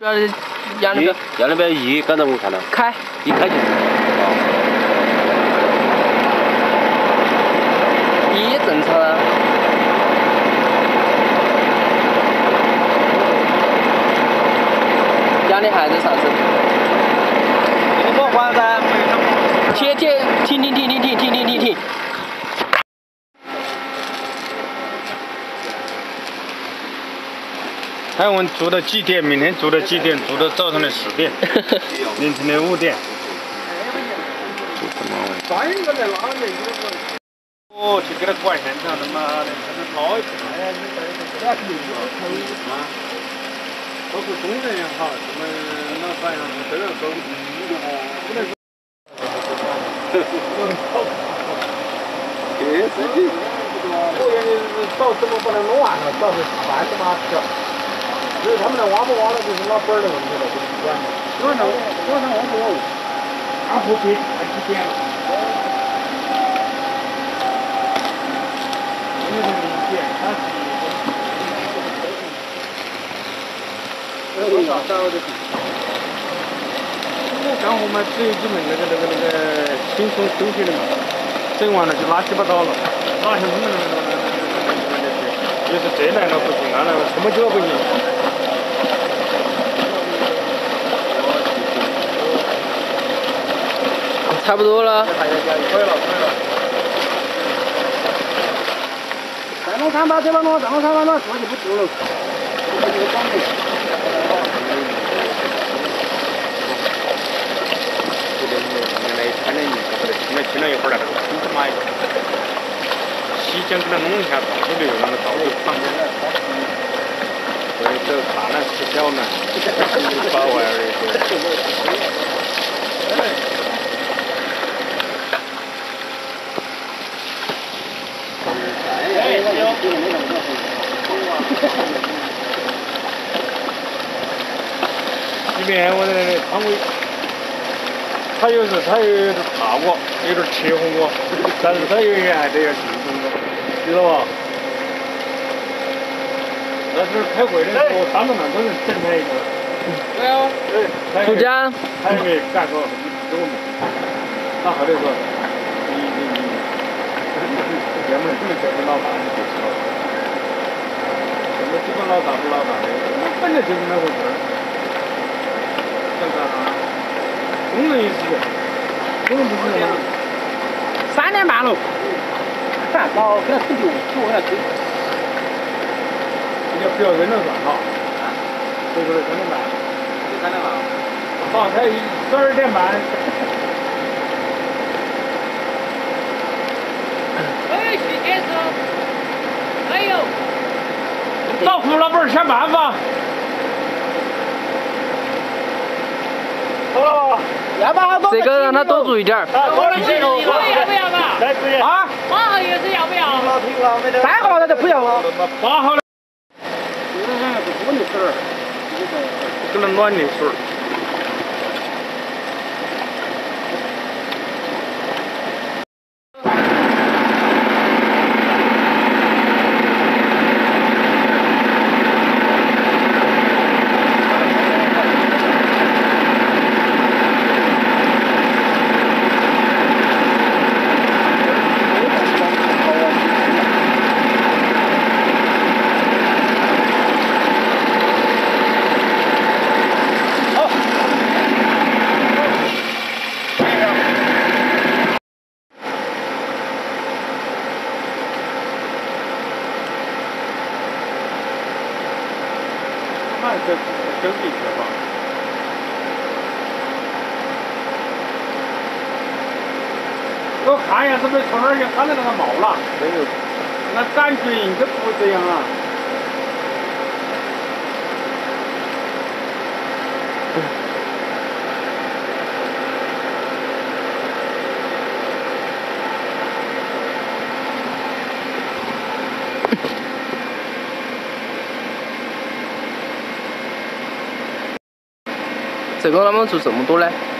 不要压那个， 压那边一，刚才我看到。 开， 一开就。 一正常啊。压力还在上升。 你给我关噻。 停。 还问住到几点？明天住到几点？住到早上的4点，凌晨的5点。哦，去给他管现场，他妈的，他是捞一次。包括工人也好，什么老板呀，都要收第1的哈，不能。这事情，我原来是早怎么把它弄完了，早是下班的嘛，是吧？就是他们来挖不挖了，就是老板的问题了，就不管了。多少挖不挖？他不给，太几点了？有点明显，他是。干活嘛，只有几门那个轻松休息的嘛，整完了就乱七八糟了，哪像我们就是这来了不行，那来了什么酒不行。 差不多了。 可以了。再弄3把，再把弄，再弄3把弄，这就不住了。听了一会儿了，他妈一个，提前给他弄一下，到处留那个到处躺着。所以这看了吃小呢，8万而已。这边我的汤唯。他有时他有点怕我，有点切合我，但是他有一个还得要信任我，知道吧？但是开会的时候，3个人都是整他一个。对啊。对。 主讲。 还有个干个给我们，他后头说，你，要么你们这个老大你就知道了，什么基本老大不老大的，本来就是那回事儿。干啥？工人也是，工人不是吗？3点半了，看，老给他推就给他推。你要不要扔了算哈？对不对？3点半。3点半。好，才12点半。 哎，徐先生，哎呦， 找胡老板想办法。好了。 这个让他多注意点儿。 要不要吧？ 啊 ？8号也是要不要 ？3号他就不要了。 8号的。不能乱流水。这真地铁吧？我看一下是不是从那儿就看到那个帽了？没有。那感觉应该不这样啊。 这个他们做这么多呢？